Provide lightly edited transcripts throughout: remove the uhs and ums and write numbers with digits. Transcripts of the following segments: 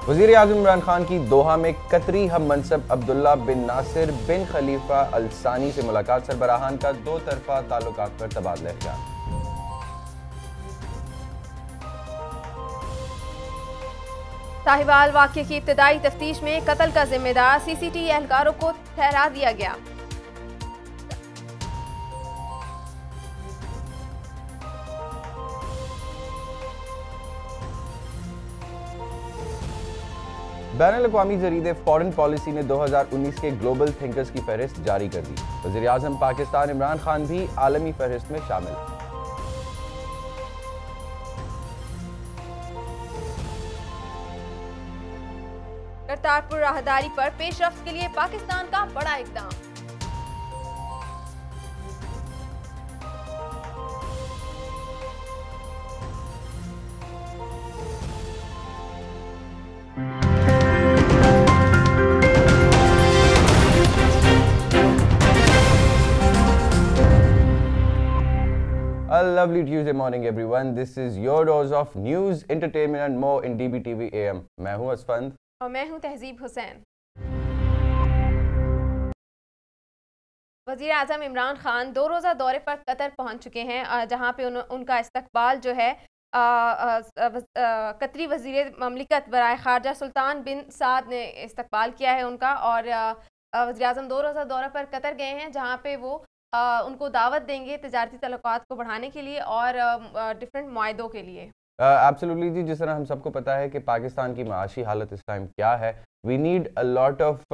वज़ीर आज़म इमरान खान की दोहा में कतरी हम मनसब अब्दुल्ला बिन नासिर बिन खलीफा अल सानी से मुलाकात। सरबराहान का दो तरफा ताल्लुकात पर तबादला ख्याल। साहिवाल वाक़े की इब्तदाई तफ्तीश में कत्ल का जिम्मेदार सीसीटीवी एहलकारों को ठहरा दिया गया। बैनुल-अक़वामी जरीदे फॉरेन पॉलिसी ने 2019 के ग्लोबल थिंकर्स की फहरिस्त जारी कर दी। वज़ीर आज़म पाकिस्तान इमरान खान भी आलमी फहरिस्त में शामिल। करतारपुर राहदारी पर पेशरफ्त के लिए पाकिस्तान का बड़ा इक़दाम। A lovely Tuesday morning everyone. This is your dose of news, entertainment and more in DBTV AM. मैं हूं असफंद और मैं हूं तहजीब हुसैन। वज़ीर आज़म इमरान खान 2 रोज़ा दौरे पर कतर पहुंच चुके हैं, जहां पे उनका इस्तकबाल जो है कतरी वज़ीर ममलिकत बराए ख़ारजा सुल्तान बिन साद ने इस्तकबाल किया है उनका। और वज़ीर आज़म 2 रोज़ा दौरे पर कतर गए हैं, जहां पे वो उनको दावत देंगे तिजारती तल्लुकात को बढ़ाने के लिए और डिफरेंट मुआहदों के लिए। एब्सोल्युटली जी, जिस तरह हम सबको पता है कि पाकिस्तान की माशी हालत इस टाइम क्या है, we need a lot of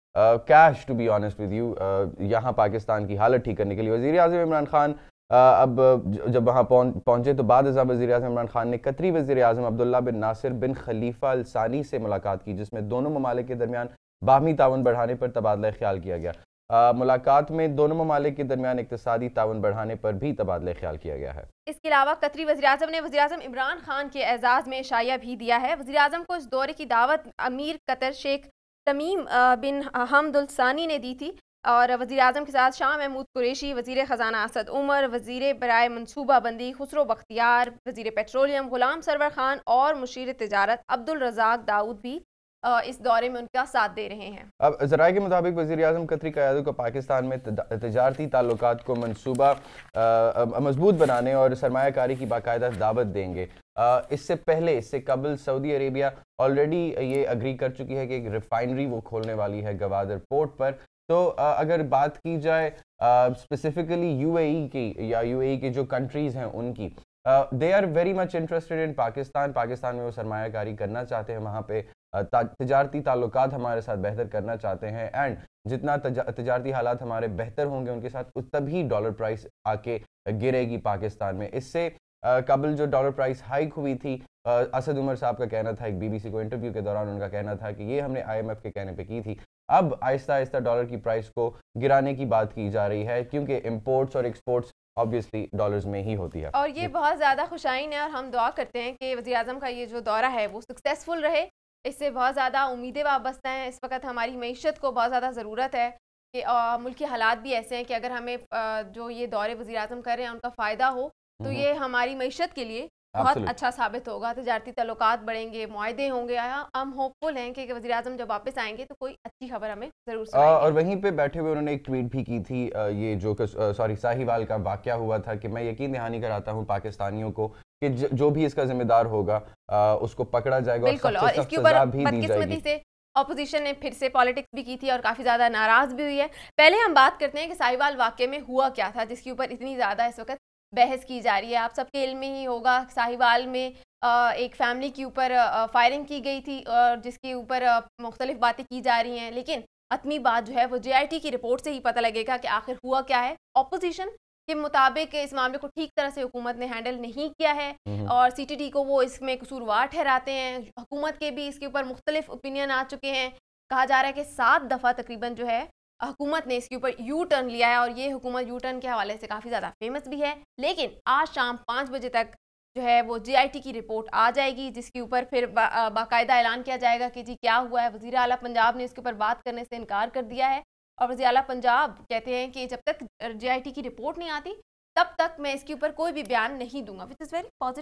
cash to be honest with you यहाँ पाकिस्तान की हालत ठीक करने के लिए। वज़ीर आज़म इमरान खान अब जब वहाँ पहुँचे तो बाद वज़ीर आज़म इमरान खान ने कतरी वज़ीर आज़म अब्दुल्ला बिन नासिर बिन खलीफा अल सानी से मुलाकात की, जिसमें दोनों ममालिक के दरमियान बाहमी ताउन बढ़ाने पर तबादला ख्याल किया गया। मुलाकात में दोनों ममालिक के दरमियान इक्तिसादी ताउन बढ़ाने पर भी तबादला ख्याल किया गया है। इसके अलावा कतरी वज़ीर आज़म ने वज़ीर आज़म इमरान खान के एजाज़ में शाया भी दिया है। वज़ीर आज़म को इस दौरे की दावत अमीर कतर शेख तमीम बिन हमदुल सानी ने दी थी। और वज़ीर आज़म के साथ शाह महमूद कुरैशी, वज़ीर ख़जाना असद उमर, वज़ीर बराए मनसूबा बंदी खुसरो बख्तियार, वज़ीर पेट्रोलियम गुलाम सरवर खान और मुशीर तिजारत अब्दुल रज़ाक दाऊद भी इस दौरे में उनका साथ दे रहे हैं। अब ज़राए के मुताबिक वज़ीर आज़म कतरी क़यादत को पाकिस्तान में तिजारती ताल्लुकात को मनसूबा मजबूत बनाने और सरमायाकारी की बाकायदा दावत देंगे। इससे कबल सऊदी अरेबिया ऑलरेडी ये अग्री कर चुकी है कि एक रिफाइनरी वो खोलने वाली है गवादर पोर्ट पर। तो अगर बात की जाए स्पेसिफिकली यूएई की या यूएई की जो कंट्रीज़ हैं उनकी, they are very much interested in Pakistan में वो सरमायाकारी करना चाहते हैं, वहाँ पे तिजारती ताल्लुकात हमारे साथ बेहतर करना चाहते हैं। एंड जितना तिजारती हालात हमारे बेहतर होंगे उनके साथ तभी डॉलर प्राइस आके गिरेगी पाकिस्तान में। इससे कबल जो डॉलर प्राइस हाइक हुई थी, असद उमर साहब का कहना था, एक बीबीसी को इंटरव्यू के दौरान उनका कहना था कि ये हमने IMF के कहने पे की थी। अब आहिस्ता आहिस्ता डॉलर की प्राइस को गिराने की बात की जा रही है, क्योंकि इम्पोर्ट्स और एक्सपोर्ट्स ऑब्वियसली डॉलर्स में ही होती है। और ये बहुत ज़्यादा खुशाइन है और हम दुआ करते हैं कि वज़ीर आज़म का ये जो दौरा है वो सक्सेसफुल रहे। इससे बहुत ज़्यादा उम्मीदें वाबस्ता हैं। इस वक्त हमारी मईशत को बहुत ज़्यादा ज़रूरत है कि मुल्क के हालात भी ऐसे हैं कि अगर हमें जो ये दौरे वज़ीर आज़म कर रहे हैं उनका फ़ायदा हो तो ये हमारी मईशत के लिए बहुत अच्छा साबित होगा। तिजारती ताल्लुकात बढ़ेंगे, मुआहदे होंगे। हम होपफुल हैं कि वज़ीर आज़म जब वापस आएंगे तो कोई अच्छी खबर हमें ज़रूर सुनाएंगे। और वहीं पे बैठे हुए उन्होंने एक ट्वीट भी की थी, ये जो साहिवाल का वाक़या हुआ था कि मैं यकीन दहानी कराता हूँ पाकिस्तानियों को कि जो भी इसका जिम्मेदार होगा उसको पकड़ा जाएगा और इसके ऊपर बदकिस्मती से ऑपोजिशन ने फिर से पॉलिटिक्स भी की थी और काफ़ी ज़्यादा नाराज़ भी हुई है। पहले हम बात करते हैं कि साहिवाल वाक़े में हुआ क्या था, जिसके ऊपर इतनी ज़्यादा इस वक्त बहस की जा रही है। आप सबके इल्म में ही होगा, साहिवाल में एक फैमिली के ऊपर फायरिंग की गई थी और जिसके ऊपर मुख्तलिफ बातें की जा रही हैं, लेकिन हतमी बात जो है वो JIT की रिपोर्ट से ही पता लगेगा कि आखिर हुआ क्या है। ऑपोजिशन के मुताबिक इस मामले को ठीक तरह से हुकूमत ने हैंडल नहीं किया है और CTT को वो इसमें कसूरवार ठहराते हैं। हुकूमत के भी इसके ऊपर मुख्तलिफ ओपिनियन आ चुके हैं। कहा जा रहा है कि 7 दफ़ा तकरीबन जो है हुकूमत ने इसके ऊपर यू टर्न लिया है और ये हुकूमत यू टर्न के हवाले से काफ़ी ज़्यादा फेमस भी है। लेकिन आज शाम 5 बजे तक जो है वो JIT की रिपोर्ट आ जाएगी, जिसके ऊपर फिर बाकायदा ऐलान किया जाएगा कि जी क्या हुआ है। वज़ीर आला पंजाब ने इसके ऊपर बात करने से इनकार कर दिया है और वज़ीर आला पंजाब कहते हैं कि जब तक JIT की रिपोर्ट नहीं आती तब तक मैं इसके ऊपर कोई भी बयान नहीं दूंगा, which is very positive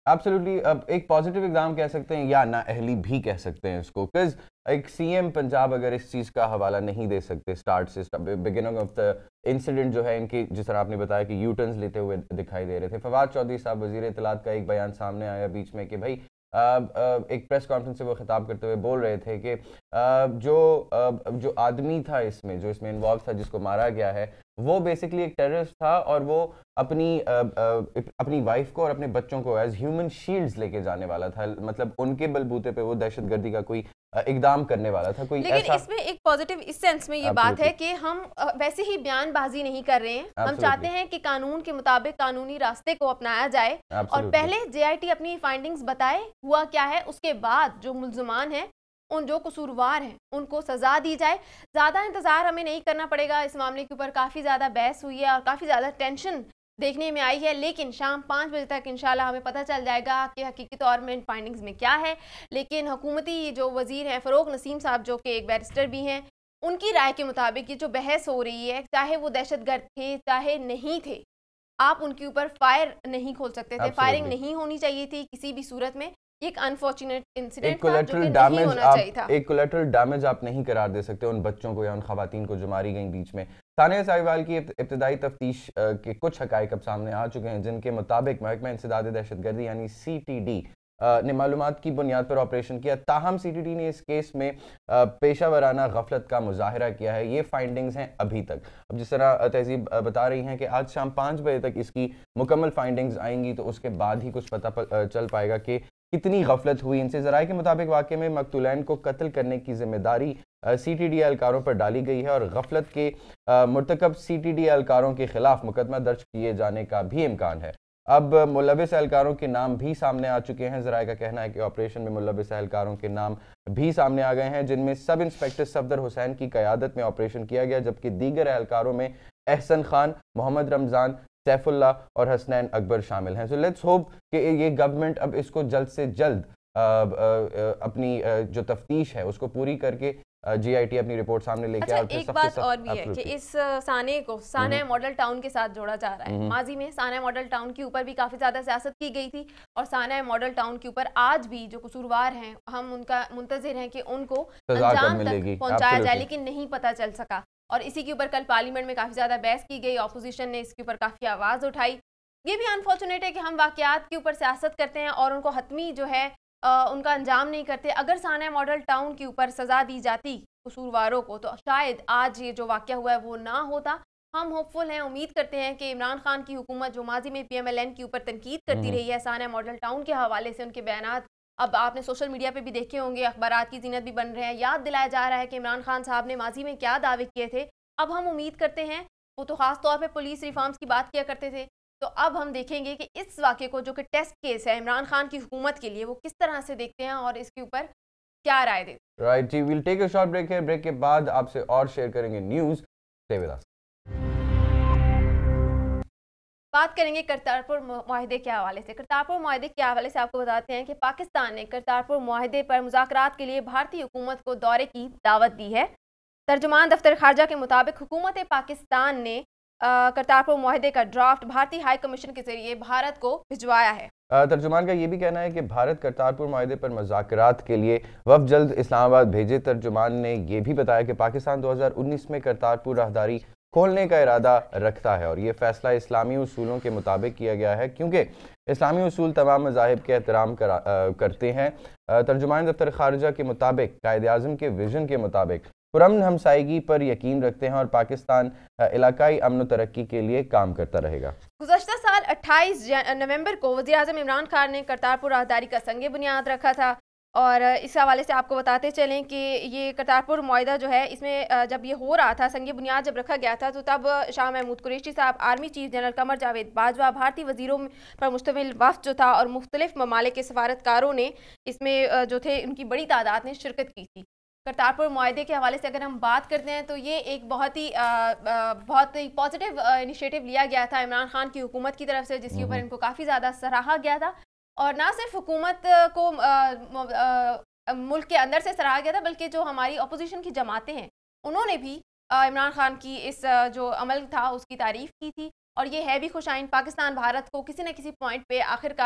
absolutely. अब एक पॉजिटिव एग्जाम कह सकते हैं या ना अहली भी कह सकते हैं इसको, बिकॉज एक सीएम पंजाब अगर इस चीज़ का हवाला नहीं दे सकते स्टार्ट से, बिगिनिंग ऑफ द इंसिडेंट जो है इनके, जिस तरह आपने बताया कि यू टर्न्स लेते हुए दिखाई दे रहे थे। फवाद चौधरी साहब वजीर इत्तलात का एक बयान सामने आया बीच में कि भाई एक प्रेस कॉन्फ्रेंस से वो खिताब करते हुए बोल रहे थे कि जो आदमी था इसमें, जो इसमें इन्वॉल्व था, जिसको मारा गया है, वो बेसिकली एक टेररिस्ट था और वो अपनी वाइफ को और अपने बच्चों को एज ह्यूमन शील्ड्स लेके जाने वाला था। मतलब उनके बलबूते पे वो दहशतगर्दी का कोई इकदाम करने वाला था। कोई लेकिन ऐसा इसमें एक पॉजिटिव इस सेंस में ये बात है कि हम वैसे ही बयानबाजी नहीं कर रहे हैं। हम चाहते हैं कि कानून के मुताबिक कानूनी रास्ते को अपनाया जाए और पहले जेआईटी अपनी फाइंडिंग्स बताए हुआ क्या है, उसके बाद जो मुल्ज़मान हैं, उन जो कसूरवार हैं, उनको सज़ा दी जाए। ज़्यादा इंतज़ार हमें नहीं करना पड़ेगा। इस मामले के ऊपर काफ़ी ज़्यादा बहस हुई है और काफ़ी ज़्यादा टेंशन देखने में आई है, लेकिन शाम 5 बजे तक इंशाल्लाह हमें पता चल जाएगा कि हकीकी तौर में इन फाइंडिंग्स में क्या है। लेकिन हुकूमती जो वज़ीर हैं फ़रोग नसीम साहब, जो कि एक बैरिस्टर भी हैं, उनकी राय के मुताबिक ये जो बहस हो रही है, चाहे वो दहशतगर्द थे चाहे नहीं थे, आप उनके ऊपर फायर नहीं खोल सकते थे, फायरिंग नहीं होनी चाहिए थी किसी भी सूरत में। एक अनफॉर्चुनेट इंसिडेंट था जो कि नहीं होना चाहिए था। एक कोलैटरल डैमेज आप नहीं करार दे सकते उन बच्चों को या उन खवातीन को जो मारी गई बीच में। सानिया साहिवाल की इब्तदाई तफ्तीश के कुछ हकायक अब सामने आ चुके हैं, जिनके मुताबिक महकमा इंसदाद दहशतगर्दी यानी CTD ने मालूमात की बुनियाद पर ऑपरेशन किया। ताहम CTD ने इस केस में पेशा वराना गफलत का मुजाहरा किया है। ये फाइंडिंग्स हैं अभी तक। अब जिस तरह तहजीब बता रही हैं कि आज शाम 5 बजे तक इसकी मुकम्मल फाइंडिंग्स आएंगी, तो उसके बाद ही कुछ पता चल पाएगा कि कितनी गफलत हुई इनसे। ज़राए के मुताबिक वाक़े में मकतूलैन को कत्ल करने की जिम्मेदारी CTD एहलकारों पर डाली गई है और गफलत के मुर्तकब CTD एहलकारों के खिलाफ मुकदमा दर्ज किए जाने का भी इम्कान है। अब मुलविस एहलकारों के नाम भी सामने आ चुके हैं। ज़राए का कहना है कि ऑपरेशन में मुलविस एहलकारों के नाम भी सामने आ गए हैं, जिनमें सब इंस्पेक्टर सफदर हुसैन की क़यादत में ऑपरेशन किया गया, जबकि दीगर एहलकारों में एहसन खान, मोहम्मद रमज़ान, सैफुल्लाह और हसनैन अकबर शामिल हैं। सो लेट्स होप कि ये गवर्नमेंट अब इसको जल्द से जल्द अपनी जो तफ्तीश है उसको पूरी करके GIT अपनी रिपोर्ट सामने लेके आए। एक बात और भी है कि इस साने को साना मॉडल टाउन के साथ जोड़ा जा रहा है। माजी में साना मॉडल टाउन के ऊपर भी काफ़ी ज़्यादा सियासत की गई थी और साना मॉडल टाउन के ऊपर आज भी जो कसूरवार हैं, हम उनका मुंतज़िर हैं कि उनको अंजाम तक पहुँचाया जाए, लेकिन नहीं पता चल सका। और इसी के ऊपर कल पार्लियामेंट में काफ़ी ज़्यादा बहस की गई, अपोजिशन ने इसके ऊपर काफ़ी आवाज़ उठाई। ये भी अनफॉर्चुनेट है कि हम वाक़यात के ऊपर सियासत करते हैं और उनको हतमी जो है उनका अंजाम नहीं करते। अगर साना मॉडल टाउन के ऊपर सज़ा दी जाती कसूरवारों को, तो शायद आज ये जो वाक़या हुआ है वो ना होता। हम होपफुल हैं, उम्मीद करते हैं कि इमरान खान की हुकूमत जो माजी में PMLN के ऊपर तनकीद करती रही है साना मॉडल टाउन के हवाले से, उनके बयानात अब आपने सोशल मीडिया पे भी देखे होंगे, अखबारात की ज़ीनत भी बन रहे हैं। याद दिलाया जा रहा है कि इमरान खान साहब ने माजी में क्या दावे किए थे। अब हम उम्मीद करते हैं, वो तो ख़ास तौर पे पुलिस रिफॉर्म्स की बात किया करते थे, तो अब हम देखेंगे कि इस वाक़े को, जो कि टेस्ट केस है इमरान खान की हुकूमत के लिए, वो किस तरह से देखते हैं और इसके ऊपर क्या राय देते हैं। राइट जी, we'll take a short break है। ब्रेक के बाद आपसे और शेयर करेंगे न्यूज़। Stay with us. बात करेंगे करतारपुर मुआहदे के हवाले से। करतारपुर मुआहदे के हवाले से आपको बताते हैं कि पाकिस्तान ने करतारपुर मुआहदे पर मुज़ाकरात के लिए भारतीय हुकूमत को दौरे की दावत दी है। तर्जुमान दफ्तर खारजा के मुताबिक हुकूमत पाकिस्तान ने करतारपुर मुआहदे का ड्राफ्ट भारतीय हाई कमीशन के जरिए भारत को भिजवाया है। तर्जुमान का ये भी कहना है कि भारत करतारपुर मुआहदे पर मुज़ाकरात के लिए वफ़द जल्द इस्लामाबाद भेजे। तर्जुमान ने यह भी बताया कि पाकिस्तान 2019 में करतारपुर राहदारी खोलने का इरादा रखता है और ये फैसला इस्लामी उसूलों के मुताबिक किया गया है, क्योंकि इस्लामी उसूल तमाम मज़ाहिब के एहतराम करते हैं। तर्जुमान दफ्तर खारजा के मुताबिक कायद-ए-आज़म के विजन के मुताबिक पुरअमन हमसायगी पर यकीन रखते हैं और पाकिस्तान इलाकाई अमन तरक्की के लिए काम करता रहेगा। गुज़श्ता साल 28 नवंबर को वज़ीर-ए-आज़म इमरान खान ने करतारपुर राहदारी का संग बुनियाद रखा था और इस हवाले से आपको बताते चलें कि ये करतारपुर मुआहदा जो है, इसमें जब ये हो रहा था, संग बुनियाद जब रखा गया था, तो तब शाह महमूद कुरैशी साहब, army chief general Qamar Javed Bajwa, भारतीय वज़ीरों पर मुश्तमिल वफ़द जो था और मुख्तलिफ ममालिक के सफारतकारों ने इसमें जो थे, उनकी बड़ी तादाद ने शिरकत की थी। करतारपुर मुआहदे के हवाले से अगर हम बात करते हैं तो ये एक बहुत ही पॉजिटिव इनिशिएटिव लिया गया था इमरान खान की हुकूमत की तरफ से, जिसके ऊपर इनको काफ़ी ज़्यादा सराहा गया था और ना सिर्फ हुकूमत को मुल्क के अंदर से सराहा गया था, बल्कि जो हमारी अपोजिशन की जमातें हैं उन्होंने भी इमरान खान की इस जो अमल था उसकी तारीफ़ की थी और ये है भी खुशाइन। पाकिस्तान भारत को किसी न किसी पॉइंट पे आखिरकार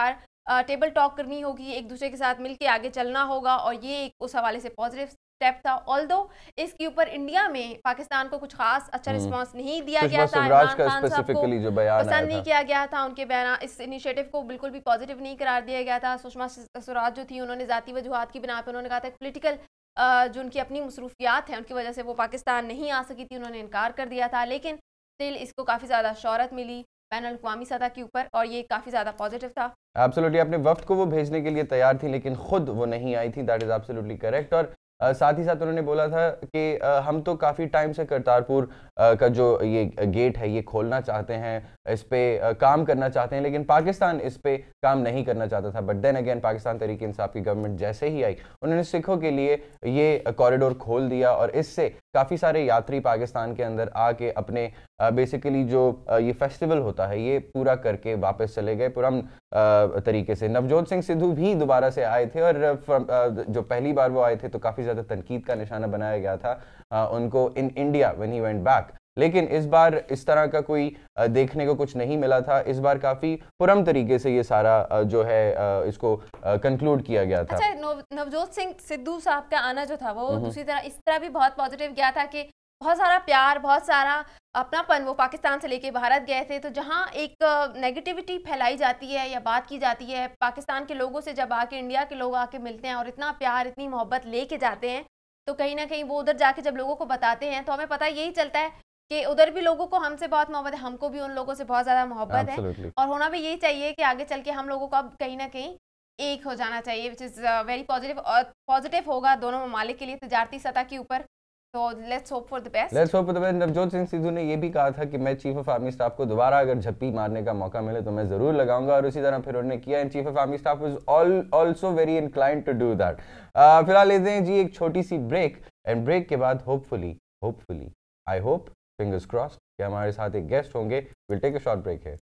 टेबल टॉक करनी होगी, एक दूसरे के साथ मिलके आगे चलना होगा, और ये एक उस हवाले से पॉजिटिव स्टेप था। ऑल्दो इसके ऊपर इंडिया में पाकिस्तान को कुछ खास अच्छा रिस्पांस नहीं दिया गया था, इमरान खान साहब को पसंद नहीं किया गया था, उनके बयान इस इनिशिएटिव को बिल्कुल भी पॉजिटिव नहीं करार दिया गया था। सुषमा स्वराज जो थी उन्होंने ज़ाती वजूहात की बिना पर उन्होंने कहा था पॉलिटिकल जो उनकी अपनी मसरूफियात हैं उनकी वजह से वो पाकिस्तान नहीं आ सकी थी, उन्होंने इनकार कर दिया था, लेकिन स्टिल इसको काफ़ी ज़्यादा शोहरत मिली बैनुल अक़वामी सतह के ऊपर, और ये काफ़ी ज़्यादा पॉजिटिव था। एब्सोल्युटली, अपने वफ्द को वो भेजने के लिए तैयार थी लेकिन खुद वो नहीं आई थी, दैट इज़ एब्सोल्युटली करेक्ट। और साथ ही साथ उन्होंने बोला था कि हम तो काफ़ी टाइम से करतारपुर का जो ये गेट है ये खोलना चाहते हैं, इस पे काम करना चाहते हैं, लेकिन पाकिस्तान इस पे काम नहीं करना चाहता था। But then again Pakistan Tehreek Insaf की गवर्नमेंट जैसे ही आई उन्होंने सिखों के लिए ये कॉरिडोर खोल दिया, और इससे काफ़ी सारे यात्री पाकिस्तान के अंदर आके अपने बेसिकली जो ये फेस्टिवल होता है ये पूरा करके वापस चले गए पुरम तरीके से। नवजोत सिंह सिद्धू भी दोबारा से आए थे, और जो पहली बार वो आए थे तो काफ़ी ज़्यादा तनकीद का निशाना बनाया गया था उनको in India when he went back, लेकिन इस बार इस तरह का कोई देखने को कुछ नहीं मिला था। इस बार काफ़ी पुरम तरीके से ये सारा जो है इसको कंक्लूड किया गया था। अच्छा, नवजोत सिंह सिद्धू साहब का आना जो था वो दूसरी तरह इस तरह भी बहुत पॉजिटिव गया था कि बहुत सारा प्यार, बहुत सारा अपनापन वो पाकिस्तान से लेके भारत गए थे। तो जहाँ एक नेगेटिविटी फैलाई जाती है या बात की जाती है, पाकिस्तान के लोगों से जब आके इंडिया के लोग आके मिलते हैं और इतना प्यार इतनी मोहब्बत लेके जाते हैं, तो कहीं ना कहीं वो उधर जाके जब लोगों को बताते हैं तो हमें पता यही चलता है कि उधर भी लोगों को हमसे बहुत मोहब्बत है, हमको भी उन लोगों से बहुत ज़्यादा मोहब्बत है, और होना भी यही चाहिए कि आगे चल के हम लोगों को अब कहीं ना कहीं एक हो जाना चाहिए, विच इज़ वेरी पॉजिटिव, और पॉजिटिव होगा दोनों ममालिक के लिए तजारती सतह के ऊपर। तो let's hope for the best. Navjot Singh Sidhu ने ये भी कहा था कि मैं चीफ ऑफ आर्मी स्टाफ को दोबारा अगर झप्पी मारने का मौका मिले तो मैं जरूर लगाऊंगा, और उसी तरह फिर उन्होंने किया, and chief of army staff was also very inclined to do that. फिलहाल लेते हैं जी एक छोटी सी ब्रेक, एंड ब्रेक के बाद hopefully I hope fingers crossed कि हमारे साथ एक गेस्ट होंगे। Will take a short break है।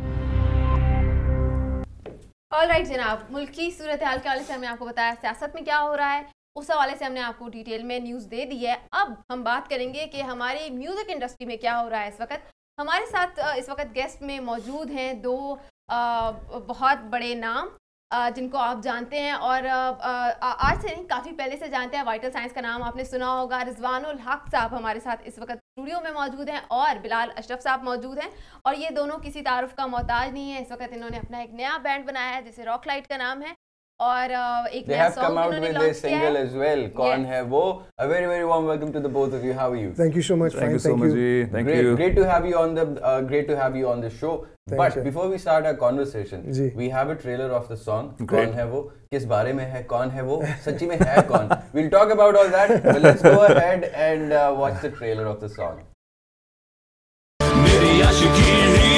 ऑलराइट जनाब, मुल्क की सूरत हाल के हवाले से हमने आपको बताया सियासत में क्या हो रहा है, उस हवाले से हमने आपको डिटेल में न्यूज़ दे दी है। अब हम बात करेंगे कि हमारी म्यूज़िक इंडस्ट्री में क्या हो रहा है इस वक्त। हमारे साथ इस वक्त गेस्ट में मौजूद हैं दो बहुत बड़े नाम जिनको आप जानते हैं, और आज से नहीं काफ़ी पहले से जानते हैं। वाइटल साइंस का नाम आपने सुना होगा। रिजवानुल हक साहब हमारे साथ इस वक्त स्टूडियो में मौजूद हैं, और बिलाल अशरफ साहब मौजूद हैं, और ये दोनों किसी तारुफ का मोहताज नहीं है। इस वक्त इन्होंने अपना एक नया बैंड बनाया है जिसे रॉक लाइट का नाम है, और एक नया सॉन्ग इन्होंने लॉन्च किया है as well. कौन है वो? A very very warm welcome to the both of you. How are you? Thank you so much. Thank you so much. Thank you. Great to have you on the show. But before we start our conversation, we have a trailer of the song. कौन है वो? किस बारे में है? कौन है वो? सच्ची में है कौन? We'll talk about all that. But let's go ahead and watch the trailer of the song. मेरी आशिकी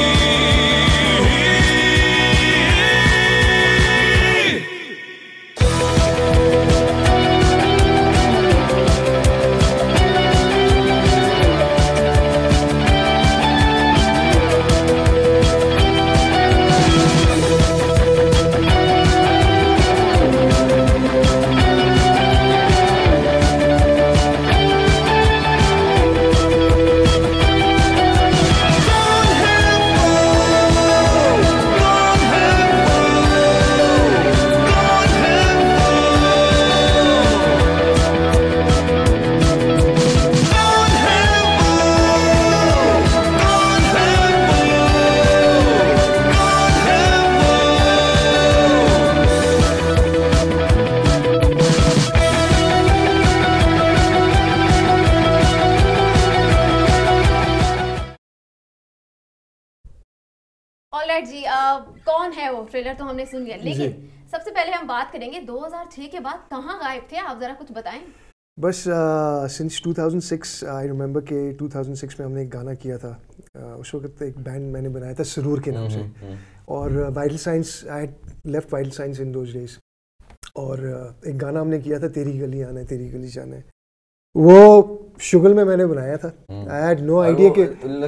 जी कौन है वो ट्रेलर तो हमने सुन लिया, लेकिन सबसे पहले हम बात करेंगे 2006 के बाद कहाँ गायब थे आप, जरा कुछ बताएं। बस सिंस 2006 आई रिमेंबर कि 2006 में हमने एक गाना किया था। उस वक्त एक बैंड मैंने बनाया था सरूर के नाम से, और Vital Signs, I left Vital Signs in those days, और एक गाना हमने किया था तेरी गली आना है तेरी गली जाना है, वो शुगल में मैंने बनाया था। आई हैड नो आइडिया कि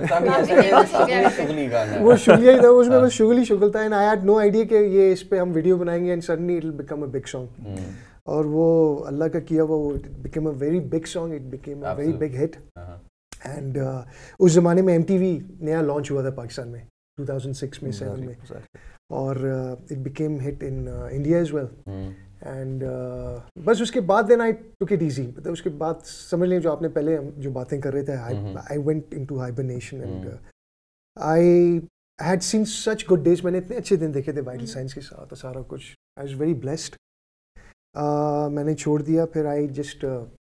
वो शुगली ही था, उसमें बस शुगल था, and I had no idea कि ये इस पे हम वीडियो बनाएंगे and suddenly it will become a big song. और वो अल्लाह का किया वो it became a very big song, it became a very big hit. And उस ज़माने में MTV नया लॉन्च हुआ था पाकिस्तान में, 2006 में 7 में, और it became hit in India as well. And बस उसके बाद then I took it easy. मतलब उसके बाद समझ लें जो आपने पहले जो बातें कर रहे थे, I went into hibernation and I had seen such good days. मैंने इतने अच्छे दिन देखे थे वाइटल साइंस के साथ और सारा कुछ. I was very blessed. मैंने छोड़ दिया, फिर I just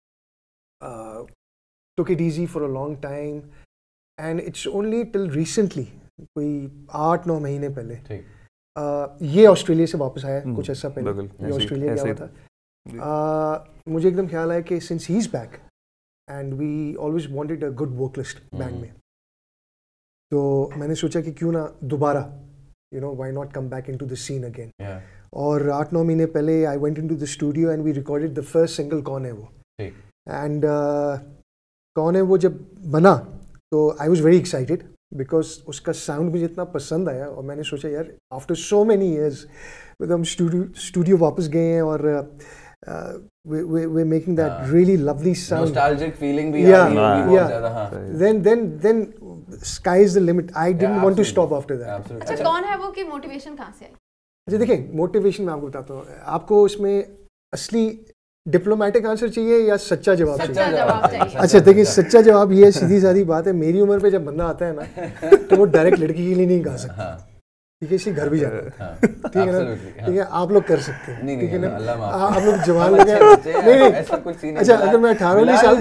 took it easy for a long time, and it's only till recently, कोई 8-9 महीने पहले, ये ऑस्ट्रेलिया से वापस आया कुछ ऐसा पहले, ये ऑस्ट्रेलिया गया हुआ था. मुझे एकदम ख्याल आया कि since he is back and we always wanted a good vocalist band में, तो मैंने सोचा कि क्यों ना दोबारा, you know, why not come back into the scene again. और 8-9 महीने पहले I went into the studio and we recorded the first single कौन है वो. एंड कौन है वो जब बना तो I was very excited because उसका साउंड मुझे इतना पसंद आया, और मैंने सोचा यार आफ्टर सो मेनी ईयर्स हम स्टूडियो वापस गए हैं और we're making that really lovely sound, nostalgic feeling भी आ रही है बहुत ज़्यादा. हाँ, then sky is the limit. I didn't want to stop after that. अच्छा, कौन है वो की मोटिवेशन कहाँ से आई? अच्छा देखिए, मोटिवेशन मैं आपको बताता हूँ. आपको इसमें असली डिप्लोमेटिक आंसर चाहिए या सच्चा जवाब चाहिए? अच्छा देखिए, सच्चा जवाब ये है, सीधी सादी बात है, मेरी उम्र पे जब बंदा आता है ना तो वो डायरेक्ट लड़की के लिए नहीं गा सकता. ठीक है, इसी घर भी जाता है. ठीक है ना, ठीक है, आप लोग कर सकते हैं. ठीक है ना, आप लोग जवान लोग हैं. नहीं, अच्छा अगर मैं 18-19 साल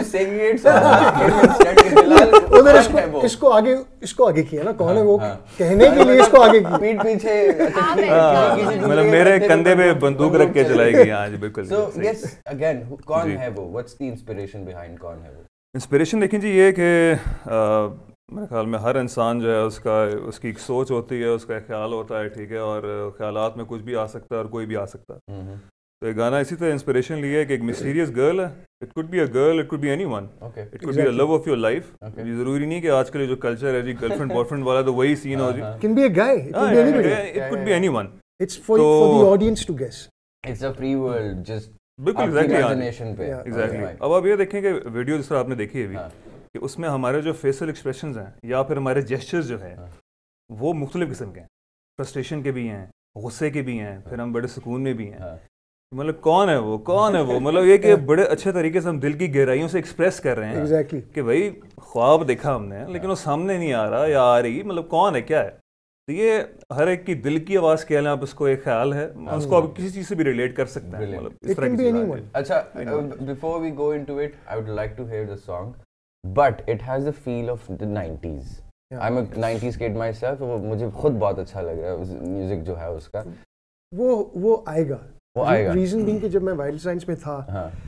उधर इसको आगे किया ना, कौन है वो कहने के लिए इसको आगे किया, पीठ पीछे मतलब मेरे कंधे पे बंदूक रख के चलाएगी आज. बिल्कुल. So yes, again, कौन है वो? What's the inspiration behind कौन है वो? इंस्पिरेशन देखें जी, ये कि मेरे ख्याल में हर इंसान जो है उसकी एक सोच होती है, उसका एक ख्याल होता है. ठीक है, और ख्यालात में कुछ भी आ सकता है और कोई भी आ सकता है. तो ये गाना इसी तरह इंस्पिरेशन लिया है कि एक मिस्टीरियस गर्ल है. It could be a girl, it could be anyone, it could be a love of your life. ये जरूरी नहीं कि आजकल जो कल्चर है जी गर्लफ्रेंड बॉयफ्रेंड वाला तो वही सीन हो जी. Can be a guy, it could be anybody, it could be anyone. It's for the audience to guess. It's a free world, just बिल्कुल एग्जैक्टली इमेजिनेशन पे. एग्जैक्टली. अब आप ये देखें कि वीडियो जिस तरह आपने देखी है अभी, कि उसमें हमारे जो फेशियल एक्सप्रेशंस हैं या फिर हमारे जेस्चर्स जो हैं वो मुख्तलिफ किस्म के हैं. फ्रस्ट्रेशन के भी हैं, गुस्से के भी हैं, फिर हम बड़े सुकून में भी हैं. मतलब कौन है वो, कौन है वो, मतलब ये कि बड़े अच्छे तरीके से हम दिल की गहराइयों से एक्सप्रेस कर रहे हैं. Exactly. कि भाई ख्वाब देखा हमने लेकिन वो सामने नहीं आ रहा या आ रही, मतलब कौन है, क्या है. तो ये हर एक की दिल की आवाज़ कह लें आप, उसको एक ख्याल है, उसको आप किसी चीज़ से भी रिलेट कर सकते हैं. मतलब इस तरह की चीज़ है. अच्छा, before we go into it, I would like to hear the song, but it has the feel of the 90s. I'm a 90s kid myself, वो मुझे खुद बहुत अच्छा लग रहा है म्यूजिक जो है उसका. वो आएगा. रीजन बीइंग कि जब मैं वाइल्ड साइंस में था,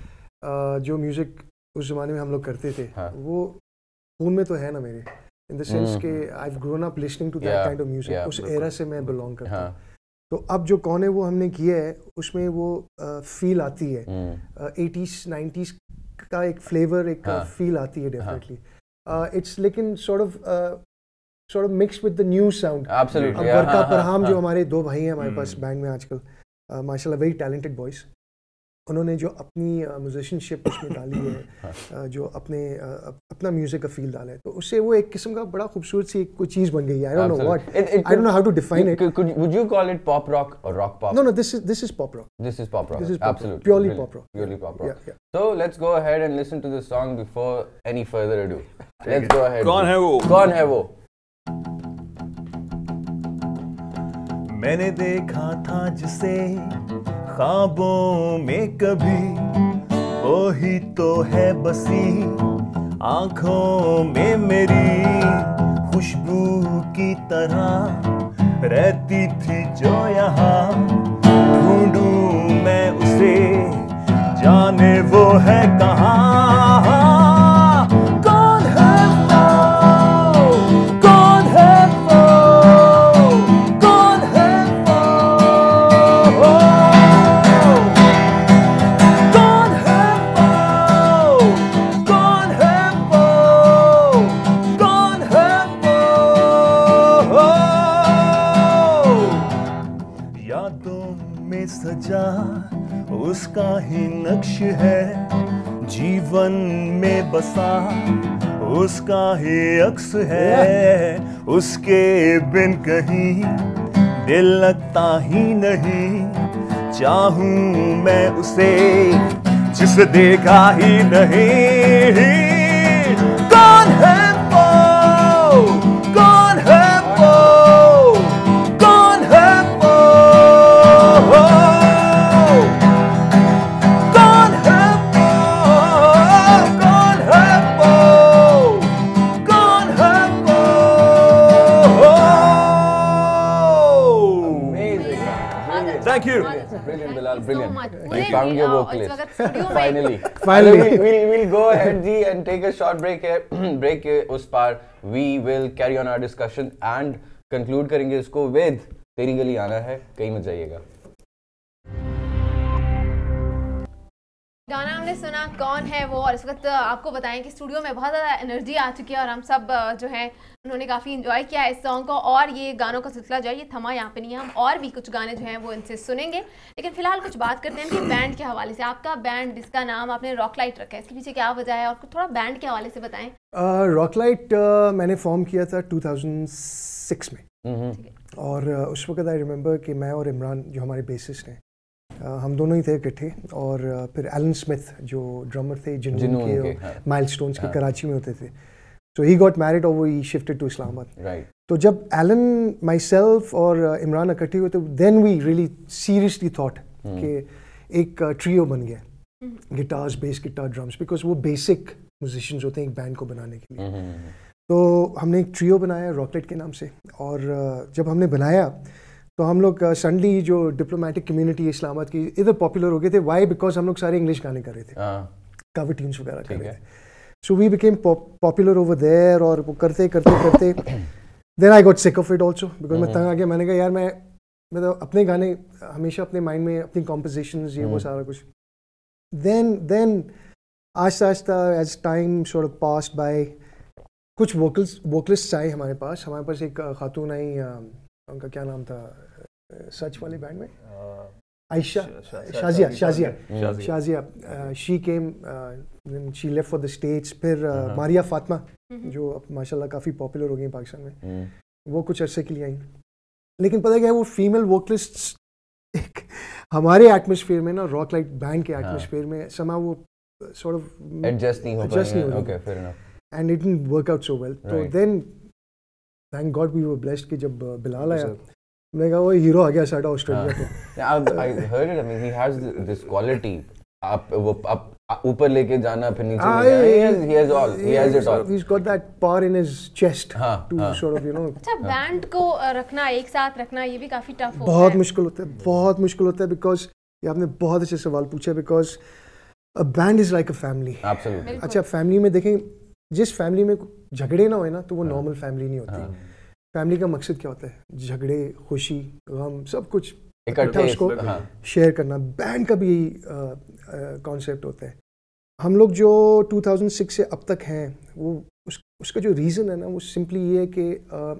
जो म्यूजिक उस जमाने में हम लोग करते थे, वो खून में तो है ना मेरे, इन द सेंस कि I've grown up listening to that kind of music. उस एरा से मैं बिलोंग करता हूँ. तो अब जो कौन है वो हमने किया है, उसमें वो फील आती है 80s 90s का एक फ्लेवर, एक फील आती है डेफिनेटली. इट्स लेकिन sort of mixed with the new sound. Absolutely. अब वर्का परहाम जो हमारे 2 भाई हैं हमारे पास बैंड में आजकल, माशाल्लाह वेरी टैलेंटेड बॉयज, उन्होंने जो अपनी म्यूजिशियनशिप उसमें डाली है, जो अपना म्यूजिक का फील डाला है, तो उससे वो एक किस्म का बड़ा खूबसूरत सी कोई चीज बन गई है. I don't know what, I don't know how to define it. Would you call it pop rock or rock pop? No, this is pop rock. This is pop rock. This is pop absolutely rock. Purely pop rock. Purely pop rock. Yeah. So let's go ahead and listen to the song before any further ado. Let's go ahead. कौन है वो? कौन है वो? मैंने देखा था जिसे ख्वाबों में कभी, वो ही तो है बसी आंखों में मेरी. खुशबू की तरह रहती थी जो यहाँ, ढूंढूं मैं उसे जाने वो है कहाँ. कौन है वो, कौन है वो, कौन है वो, कौन है वो, कौन है वो, कौन है वो. यादों में सजा उसका ही नक्श है, जीवन में बसा उसका ही अक्स है, उसके बिन कहीं दिल लगता ही नहीं। चाहूं मैं उसे जिसे देखा ही नहीं। कौन है वो, कौन है वो, कौन है वो, कौन है वो, कौन है वो, कौन है वो। Thank you. Brilliant, Bilal, brilliant. So You found your इस vocalist. वक्त स्टूडियो में Finally. Finally. We'll go ahead जी and take a short break here. Break के उस पार we will carry on our discussion and conclude करेंगे इसको with तेरी गली आना है, कहीं मत जाइएगा। गाना हमने सुना कौन है वो, और इस वक्त आपको बताएं कि स्टूडियो में बहुत ज़्यादा एनर्जी आ चुकी है और हम सब जो है उन्होंने काफ़ी इन्जॉय किया इस सॉन्ग को। और ये गानों का सिलसिला जो है ये थमा यहाँ पे नहीं है, हम और भी कुछ गाने जो हैं वो इनसे सुनेंगे। लेकिन फिलहाल कुछ बात करते हैं कि बैंड के हवाले से। आपका बैंड जिसका नाम आपने रॉकलाइट रखा है, इसके पीछे क्या वजह है और थोड़ा बैंड के हवाले से बताएं। रॉकलाइट मैंने फॉर्म किया था 2006 में, और उस वक्त आई रिमेंबर कि मैं और इमरान जो हमारे बेसिस्ट हैं, हम दोनों ही थे इकट्ठे, और फिर एलन स्मिथ जो ड्रमर थे जुनून के और माइलस्टोन्स के, कराची में होते थे। सो ही गॉट मैरिड और वो ही शिफ्टेड टू इस्लामाबाद। तो जब एलन, माई सेल्फ और इमरान इकट्ठे हुए, तो then we really seriously thought कि एक ट्रियो बन गया, guitars, bass guitar, drums, because वो बेसिक म्यूजिशियंस होते हैं एक बैंड को बनाने के लिए। तो हमने एक ट्रियो बनाया रॉकलेट के नाम से, और जब हमने बनाया तो हम लोग सडनली जो डिप्लोमेटिक कम्युनिटी इस्लामाबाद की इधर पॉपुलर हो गए थे। वाई? बिकॉज हम लोग सारे इंग्लिश गाने कर रहे थे, कवर ट्यून्स वगैरह कर रहे थे। So we became popular over there, और वो करते करते करते then I got sick of it also, because मैं तंग आ गया। मैंने कहा यार मैं मतलब अपने गाने हमेशा अपने माइंड में, अपनी कॉम्पोजिशंस, ये वो सारा कुछ। देन आहिस्ता आहिस्ता as time sort of passed by, कुछ वोकलिस्ट आए हमारे पास एक खातून आई, उनका क्या नाम था सच वाली बैंड में, Ayesha, Shazia, she came, she left for the States. फिर मारिया फातिमा जो अब माशाल्लाह काफ़ी पॉपुलर हो गई पाकिस्तान में, वो कुछ अरसे के लिए आई। लेकिन पता क्या है, वो फीमेल वोकलिस्ट्स एक हमारे एटमॉस्फेयर में ना, रॉक लाइट बैंड के एटमॉस्फेयर में समा वो सॉर्ट ऑफ एडजस्ट नहीं हो पाएंगे। Okay, fair enough, and it didn't work out so well. तो then thank God we were blessed कि जब बिलाल आया, मैंने कहा वो हीरो आ गया साਡਾ ऑस्ट्रेलिया को। I heard it. I mean, he has this quality. आप ऊपर लेके जाना, फिर नीचे ले जाना. He has all. He has it all. He's got that power in his chest to sort of, you know. अच्छा, बैंड को रखना, एक साथ रखना, ये भी काफी टफ होता है। बहुत मुश्किल होता है, बहुत मुश्किल होता है, बिकॉज ये आपने बहुत अच्छे सवाल पूछा, because a band is like a family. Absolutely. अच्छा, फैमिली में देखें, जिस फैमिली में झगड़े ना होए ना, तो वो नॉर्मल फैमिली नहीं होती। फैमिली का मकसद क्या होता है? झगड़े, खुशी, गम, सब कुछ इकट्ठा उसको शेयर करना। बैंड का भी यही कॉन्सेप्ट होता है। हम लोग जो 2006 से अब तक हैं, वो उसका जो रीज़न है ना, वो सिंपली ये है कि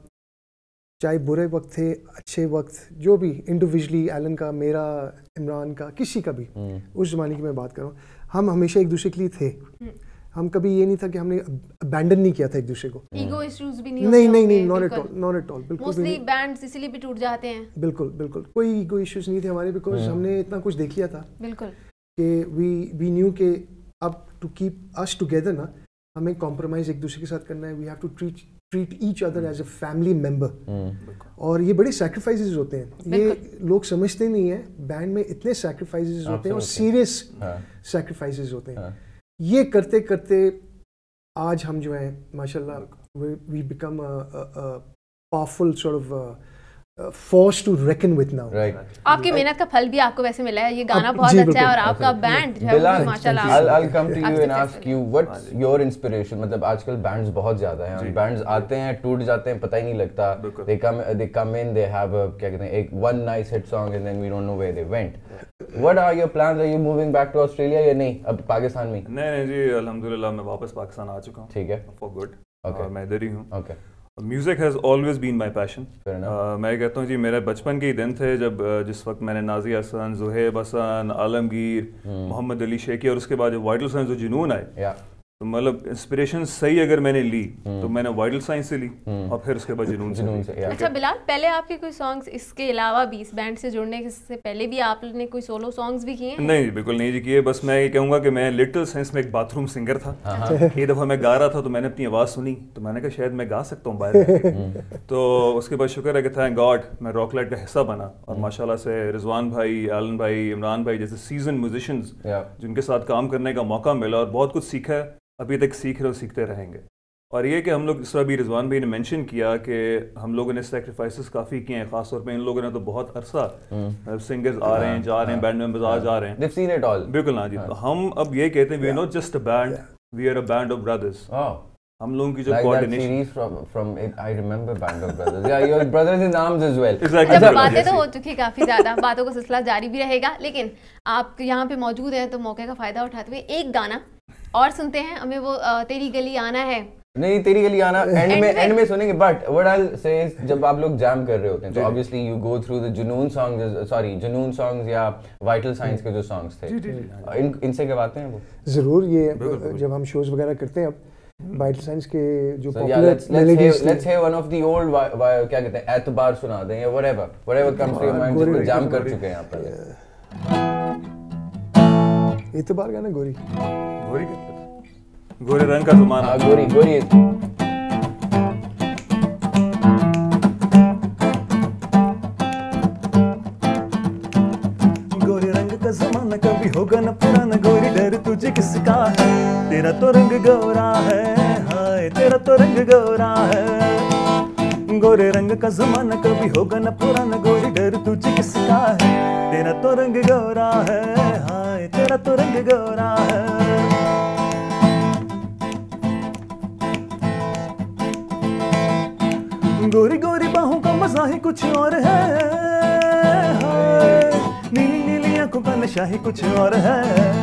चाहे बुरे वक्त थे, अच्छे वक्त, जो भी, इंडिविजुअली एलन का, मेरा, इमरान का, किसी का भी, उस ज़माने की मैं बात कर रहा हूँ, हम हमेशा एक दूसरे के लिए थे। हम कभी ये नहीं था कि हमने अबैंडन नहीं किया था एक दूसरे को। ईगो इश्यूज भी नहीं नहीं, नॉट एट ऑल, बिल्कुल। मोस्टली बैंड्स इसीलिए भी टूट जाते हैं। बिल्कुल कोई ईगो इश्यूज नहीं थे हमारे, बिकॉज हमने इतना कुछ देख लिया था। बिल्कुल कि वी न्यू के अब टू कीप अस टुगेदर ना, हमें कॉम्प्रोमाइज एक दूसरे के साथ करना है। We have to treat each other as a family member. और ये बड़े सैक्रिफाइसेस होते हैं, ये लोग समझते नहीं है। बैंड में इतने सैक्रिफाइसेस होते हैं, और सीरियस सैक्रिफाइसेस होते हैं। ये करते करते आज हम जो है माशाल्लाह we become a powerful sort of force to reckon with now. आपकी मेहनत का फल भी आपको वैसे मिला है। ये गाना बहुत अच्छा है, और आपका बैंड जो है वो माशाल्लाह। I'll come to you and ask you what's your inspiration? मतलब आजकल बैंड्स बहुत ज्यादा हैं, बैंड्स आते हैं, टूट जाते हैं, पता ही नहीं लगता। They come in, they have a, क्या कहते हैं, एक one nice hit song and then we don't know where they went. What are your plans? Are you moving back to Australia या नहीं, अब पाकिस्तान में? नहीं जी, अल्हम्दुलिल्लाह मैं वापस पाकिस्तान आ चुका हूँ। ठीक है, for good। मैं इधर ही हूँ। Okay. Music has always been my passion. मैं कहता हूँ जी, मेरे बचपन के ही दिन थे जब जिस वक्त मैंने नाज़ी हसन, ज़ुहैब हसन, आलमगीर, मोहम्मद अली शेखी, और उसके बाद जब वाइटल सन्स और जुनून आए, तो मतलब इंस्पिरेशन सही अगर मैंने ली तो मैंने वाइटल साइंस से ली और फिर उसके बाद जुनून से ली। अच्छा बिलाल, पहले आपके कोई सॉन्ग्स इसके अलावा भी, इस बैंड से जुड़ने से पहले भी आपने कोई सोलो सॉन्ग्स भी किए हैं? नहीं बिल्कुल नहीं जी किए। बस मैं ये कहूँगा कि मैं लिटिल सेंस में एक बाथरूम सिंगर था। एक दफ़ा मैं गा रहा था तो मैंने अपनी आवाज़ सुनी तो मैंने कहा शायद मैं गा सकता हूँ बाहर। तो उसके बाद शुक्र है कि थैंक गॉड मैं रॉकलाइट का हिस्सा बना और माशाल्लाह से रिजवान भाई, आलन भाई, इमरान भाई जैसे सीजन म्यूजिशियंस जिनके साथ काम करने का मौका मिला और बहुत कुछ सीखा है, अभी तक सीख रहे हो, सीखते रहेंगे। और ये कि हम लोग इस तरह भी रिजवान भाई ने मेंशन किया कि हम लोगों ने सेक्रीफाइसेस काफ़ी किए हैं, खासतौर पे इन लोगों ने तो बहुत अरसा सिंगर्स आ रहे हैं, जा रहे हैं, बैंड मेंबर्स आ जा रहे हैं, They've seen it all. बिल्कुल ना जी। तो हम अब ये कहते हैं we are not just a band, we are a band of brothers. हम लोगों की जो Like that coordination series from it, I remember Band of Brothers. Yeah, your brothers in arms as well. Exactly. अच्छा, बातें तो हो चुकी काफी ज्यादा, बातों का सिलसिला जारी भी रहेगा, लेकिन आप यहाँ पे मौजूद हैं तो मौके का फायदा उठाते हुए एक गाना और सुनते हैं। हमें वो तेरी गली आना है। नहीं, तेरी गली आना एंड में सुनेंगे, but what I will say is जब आप लोग जैम कर रहे होते हैं तो obviously you go through the Junoon songs या वाइटल साइंस के जो सॉन्ग्स थे, इनसे गवाते हैं वो ज़रूर। ये जब हम शोज वगैरह करते हैं अब वाइटल साइंस के जो let's hear one of the old क्या कहते हैं एतबार सुना दें या whatever comes to your mind जिसको जैम कर चुके हैं यहाँ पर। एतबार गाना गोरी गोरे रंग का ज़माना। गोरी गोरे रंग का ज़माना कभी होगा न पुराना, गोरी डर तुझे किसका है, तेरा तो रंग गोरा है, हाय तेरा तो रंग गोरा है। गोरे रंग का ज़माना कभी होगा न पुराना, गोरी डर तुझे किसका है, तेरा तो रंग गोरा है, हाय तेरा तो रंग गोरा है। गोरी गोरी बाहों का मजा ही कुछ और है, नीली नीली आंखों का नशा ही कुछ और है।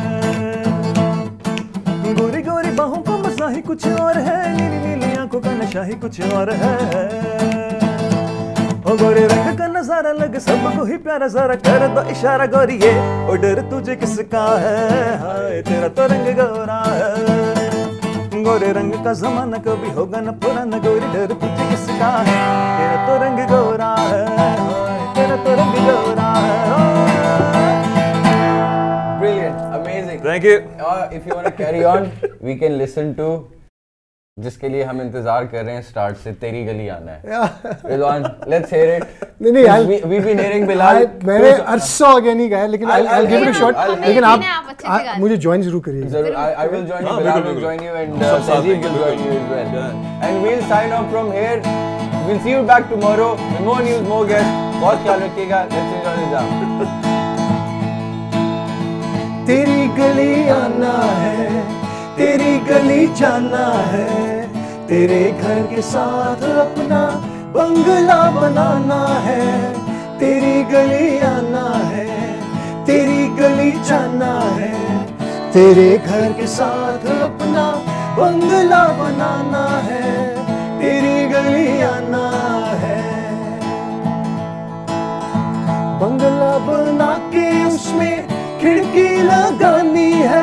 गोरी गोरी बाहों का मजा ही कुछ और है, नीली नीली आंखों का नशा ही कुछ और है। ओ गोरे रंग का नजारा लगे सबको ही प्यारा, जरा कर दो इशारा गोरिये, ओ डर तुझे किसका है, हाय तेरा तो रंग गोरा है। गोरे रंग का ज़माना कभी होगा न पुराना, गोरी डर तुझे किसका है, तेरा तो रंग गोरा है, तेरा तो रंग गोरा है। Brilliant, amazing. Thank you. If you want to carry on, we can listen to जिसके लिए हम इंतजार कर रहे हैं स्टार्ट से, तेरी गली आना है। Rizwan, let's hear it. नहीं यार, we've been hearing बिलाल। मैंने अरसा हो गया नहीं गाया, लेकिन I'll give it a shot. लेकिन आप मुझे ज्वाइन जरूर करिए। जरूर, I will join you, Bilal will join you and Sajid will join you as well. And we'll sign off from here. We'll see you back tomorrow with more news, more guests. बहुत ख्याल रखिएगा। Let's enjoy the jam. तेरी गली आना है, तेरी गली जाना है, तेरे घर के साथ अपना बंगला बनाना है। तेरी गली आना है, तेरी गली जाना है, तेरे घर के साथ अपना बंगला बनाना है। तेरी गली आना है, बंगला बना के उसमें खिड़की लगानी है,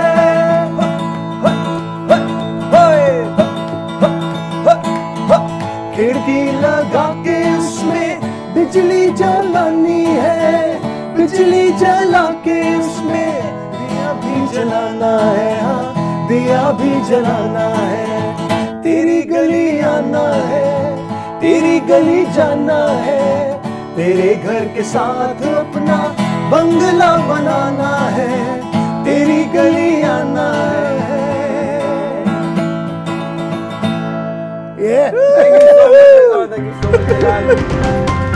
खिड़की लगा के उसमें बिजली जलानी है, बिजली जला के उसमें दिया भी जलाना है, हाँ दिया भी जलाना है। तेरी गली आना है, तेरी गली जाना है, तेरे घर के साथ अपना बंगला बनाना है। तेरी गली आना है। Thank you so much.